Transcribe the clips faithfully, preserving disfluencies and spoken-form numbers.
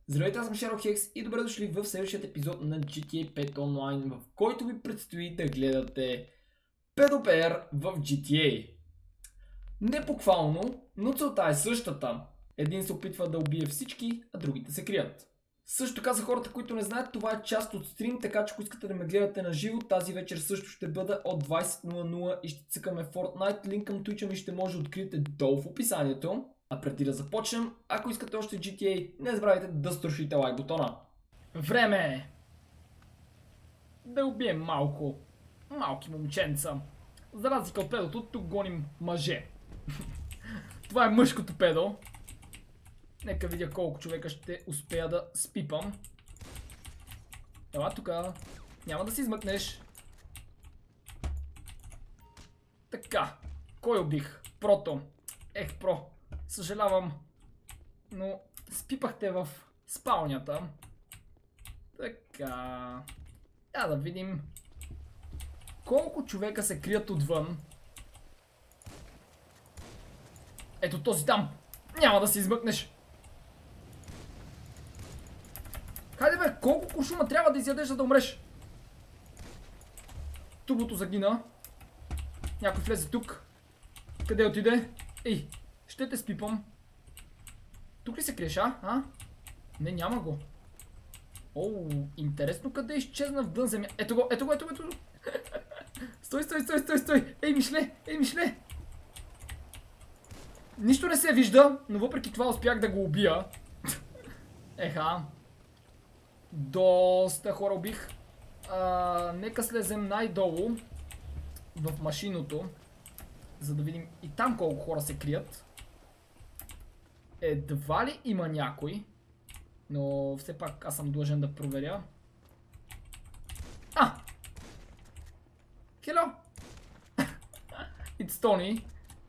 Здравейте, аз съм Шерлок Хекс и добре дошли в следващия епизод на джи ти ей пет онлайн, в който ви предстои да гледате педопер в джи ти ей. Не буквално, но целта е същата. Един се опитва да убие всички, а другите се крият. Също така за хората, които не знаят, това е част от стрим, така че ако искате да ме гледате на живо, тази вечер също ще бъда от двайсет нула нула и ще цъкаме Fortnite. Линк към Twitch ми ще може да откриете долу в описанието. А преди да започнем, ако искате още джи ти ей, не забравяйте да струшите лайк бутона. Време е да убием малко, малки момченца. За разлика от педото, тук гоним мъже. Това е мъжкото педо. Нека видя колко човека ще успея да спипам. Ела тука. Няма да си измъкнеш. Така. Кой убих? Прото. Ех, про. Съжалявам. Но спипахте в спалнята. Така. Я да видим колко човека се крият отвън. Ето този там. Няма да си измъкнеш. Хайде бе, колко куршума трябва да изядеш, за да умреш? Турбото загина. Някой влезе тук. Къде отиде? Ей, ще те спипам. Тук ли се криеш, а? а? Не, няма го. Оу, интересно къде изчезна в дън земя. Ето го, ето го, ето го, ето го. Стой, стой, стой, стой, стой. Ей, мишле, ей, мишле. Нищо не се вижда, но въпреки това успях да го убия. Еха. Доста хора убих. А, нека слезем най-долу в машиното, за да видим и там колко хора се крият. Едва ли има някой, но все пак аз съм длъжен да проверя. А! Hello! It's Tony.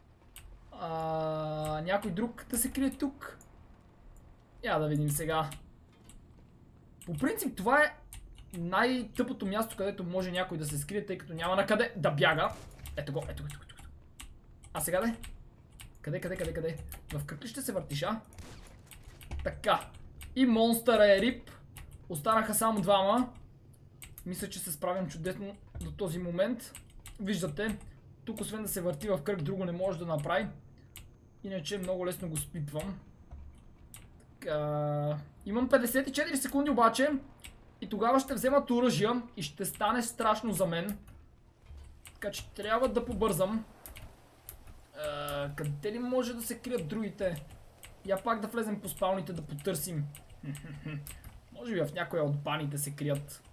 А, някой друг да се крие тук? Я да видим сега. По принцип това е най-тъпото място, където може някой да се скрие, тъй като няма на къде да бяга. Ето го, ето го, ето го, ето го. А сега де? Къде, къде, къде, къде? В кръг ли ще се въртиш, а? Така. И монстъра е рип. Останаха само двама. Мисля, че се справям чудесно до този момент. Виждате, тук освен да се върти в кръг, друго не може да направи. Иначе много лесно го спипвам. Така. Имам петдесет и четири секунди обаче. И тогава ще вземат оръжия и ще стане страшно за мен. Така че трябва да побързам. Uh, къде ли може да се крият другите? Я пак да влезем по спалните да потърсим. Може би в някоя от баните се крият.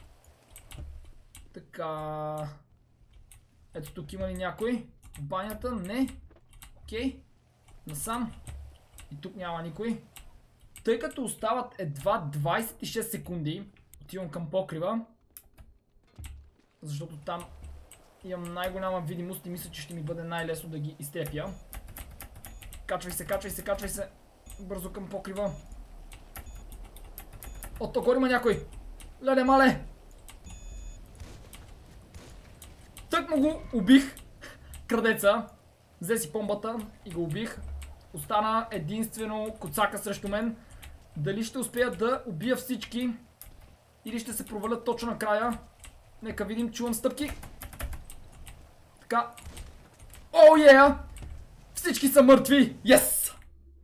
Така. Ето тук има ли някой? В банята? Не. Окей. Насам. И тук няма никой. Тъй като остават едва двайсет и шест секунди, отивам към покрива. Защото там имам най-голяма видимост и мисля, че ще ми бъде най-лесно да ги изтрепя. Качвай се, качвай се, качвай се. Бързо към покрива. От тук горе има някой. Леле мале. Тък му го убих. Крадеца. Взе си помбата и го убих. Остана единствено коцака срещу мен. Дали ще успея да убия всички или ще се провалят точно накрая? Нека видим, чувам стъпки. Така. Оу е! Всички са мъртви! Yes!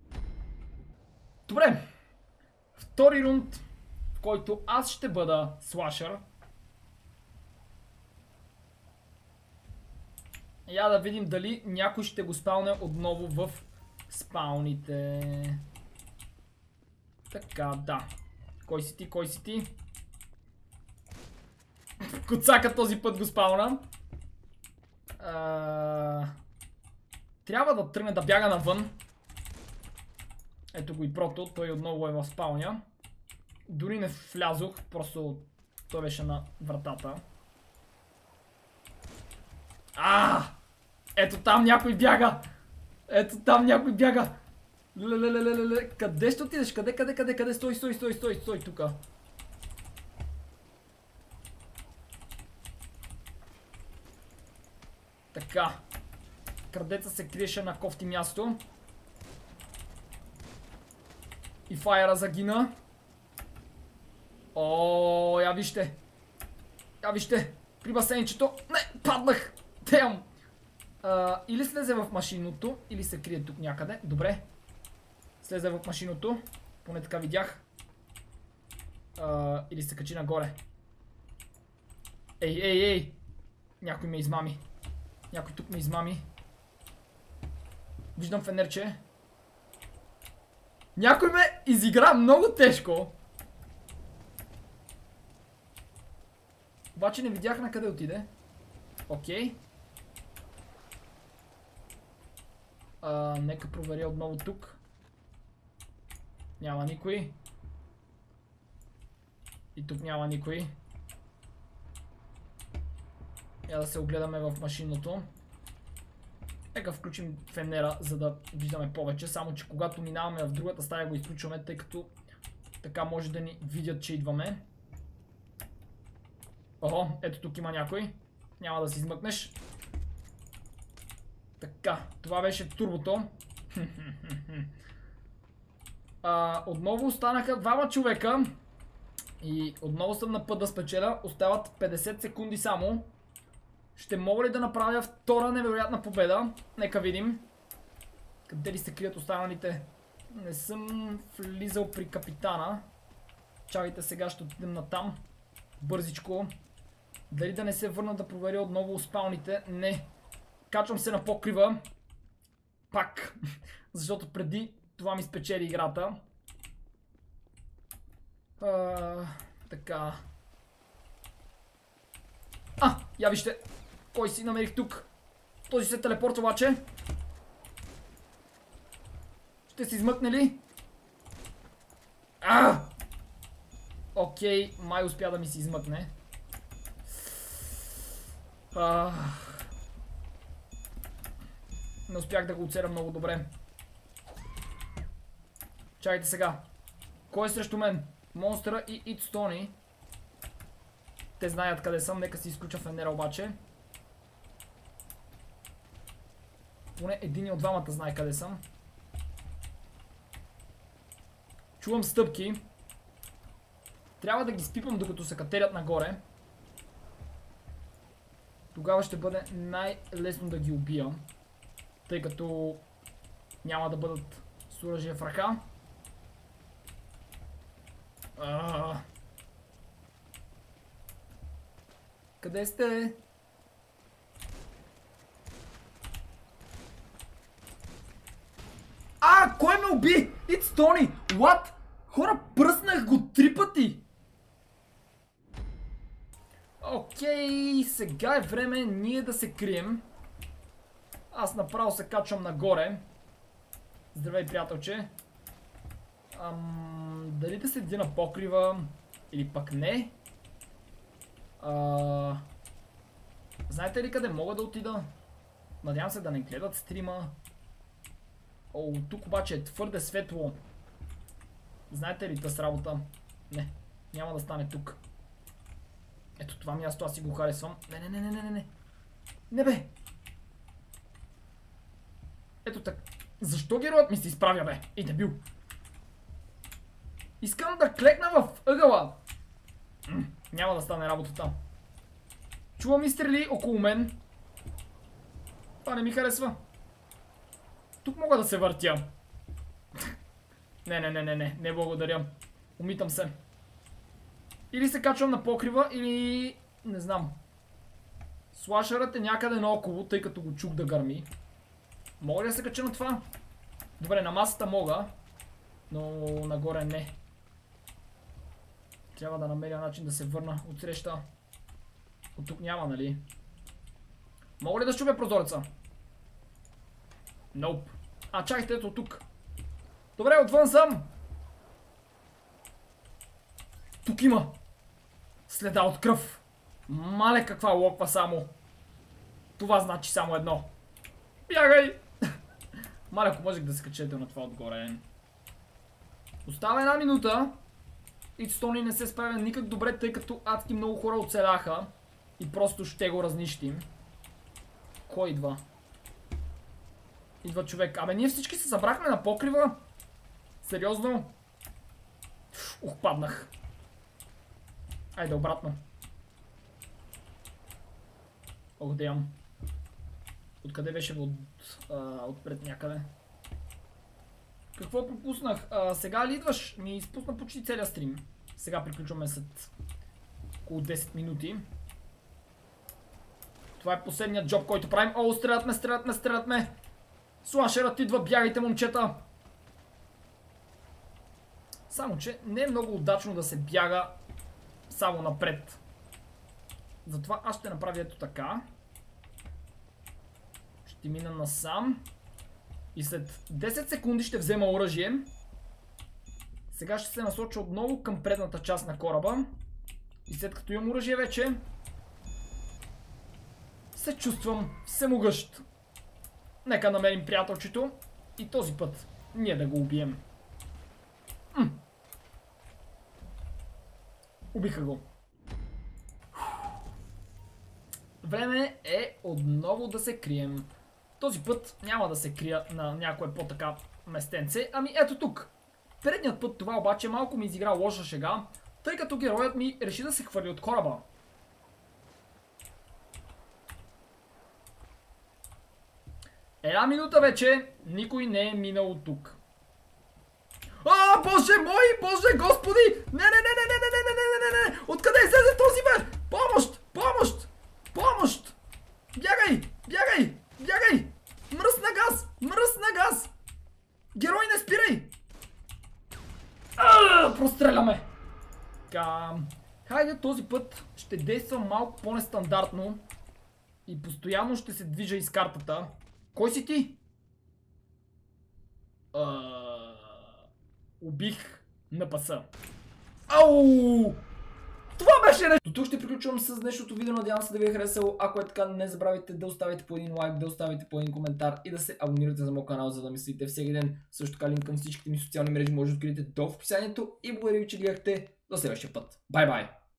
Добре. Втори рунд, в който аз ще бъда слашър. Я да видим дали някой ще го спалне отново в спалните. Така, да. Кой си ти, кой си ти? Коцака този път го спална. А... Трябва да тръгне да бяга навън. Ето го и прото, той отново е в спалня. Дори не влязох, просто той беше на вратата. А! Ето там някой бяга! Ето там някой бяга! Лелелелелеле, къде ще отидеш? Къде, къде, къде, къде? Стой, стой, стой, стой, стой тука. Така. Крадеца се криеше на кофти място. И файера загина. О, я вижте. Я вижте. При басейнчето. Не, паднах. Тем. А, или слезе в машиното, или се крие тук някъде. Добре. Слезе в машиното. Поне така видях. А, или се качи нагоре. Ей, ей, ей. Някой ме измами. Някой тук ме измами. Виждам фенерче. Някой ме изигра много тежко. Обаче не видях на къде отиде. Окей. А, нека проверя отново тук. Няма никой. И тук няма никой. Я да се огледаме в машинното. Нека включим фенера, за да виждаме повече. Само че когато минаваме в другата стая го изключваме, тъй като така може да ни видят, че идваме. Охо, ето тук има някой. Няма да си измъкнеш. Така, това беше турбото. а, отново останаха двама човека. И отново съм на път да спечеля. Остават петдесет секунди само. Ще мога ли да направя втора невероятна победа? Нека видим. Къде ли се крият останалите? Не съм влизал при капитана. Чакайте, сега ще отидем натам. Бързичко. Дали да не се върна да проверя отново спалните? Не. Качвам се на покрива. Пак. Защото преди това ми спечели играта. А, така. А, я вижте. Кой си намерих тук? Този се телепорта обаче. Ще се измъкне ли? А! Окей, май успя да ми се измъкне. А... Не успях да го оцеля много добре. Чакайте сега. Кой е срещу мен? Монстъра и Итстони. Те знаят къде съм, нека си изключа фенера обаче. Поне един от двамата знае къде съм. Чувам стъпки. Трябва да ги спипам докато се катерят нагоре. Тогава ще бъде най-лесно да ги убия. Тъй като няма да бъдат с оръжие в ръка. А... Къде сте? А, кой ме уби? It's Tony! What? Хора, пръснах го три пъти! Окей, сега е време ние да се крием. Аз направо се качвам нагоре. Здравей, приятелче. Ам, дали да седи на покрива или пък не? А, знаете ли къде мога да отида? Надявам се да не гледат стрима. О, тук обаче е твърде светло. Знаете ли тъс работа? Не, няма да стане тук. Ето това място аз си го харесвам. Не, не, не, не, не, не. Не бе! Ето така. Защо героят ми се изправя, бе? И дебил. Искам да клекна в ъгъла. М, няма да стане работата. Чувам изстрели около мен. Това не ми харесва. Тук мога да се въртя. Не, не, не, не, не. Не благодаря. Умитам се. Или се качвам на покрива, или... не знам. Слашърът е някъде наоколо, тъй като го чух да гърми. Мога ли да се кача на това? Добре, на масата мога. Но нагоре не. Трябва да намеря начин да се върна от среща. От тук няма, нали? Мога ли да щупя прозореца? Nope. А, чакайте, ето тук. Добре, отвън съм. Тук има следа от кръв. Мале, каква локва само. Това значи само едно. Бягай! Мале, ако можех да се качете на това отгоре. Остава една минута. Итстони не се справя никак добре, тъй като адски много хора оцеляха. И просто ще го разнищим. Кой идва? Идва човек. Абе, ние всички се събрахме на покрива. Сериозно? Ух, паднах. Айде обратно. Ох, да ям. Откъде беше? От, а, отпред някъде. Какво пропуснах? А, сега ли идваш? Ми изпусна почти целия стрим. Сега приключваме след около десет минути. Това е последният джоб, който правим. О, стрелят ме, стрелят ме, стрелят ме. Слашерът идва, бягайте, момчета. Само, че не е много удачно да се бяга само напред. Затова аз ще направя ето така. Ще мина насам. И след десет секунди ще взема оръжие. Сега ще се насоча отново към предната част на кораба. И след като имам оръжие вече, се чувствам всемогъщ. Нека намерим приятелчето и този път ние да го убием. М. Убиха го. Време е отново да се крием. Този път няма да се крия на някое по-така местенце, ами ето тук. Предният път това обаче малко ми изигра лоша шега, тъй като героят ми реши да се хвърли от кораба. Една минута вече никой не е минал от тук. А, боже мой, боже господи! Не, не, не, не, не, не, не, не, не, не, не! Откъде излезе този бе? Помощ! Помощ! Помощ! Бягай! Бягай! Бягай! Мръсна газ! Мръсна газ! Герой, не спирай! Ааа, простреляме! Така... Хайде, този път ще действам малко по-нестандартно и постоянно ще се движа из картата. Кой си ти? Uh, убих на паса. Ау! Това беше не... До тук ще приключвам с днешното видео. Надявам се да ви е харесало. Ако е така, не забравяйте да оставите по един лайк, да оставите по един коментар и да се абонирате за моят канал, за да ми следите всеки ден. Също така линк към всичките ми социални мрежи може да откриете долу в описанието. И благодаря ви, че гледахте. До следващия път. Бай-бай!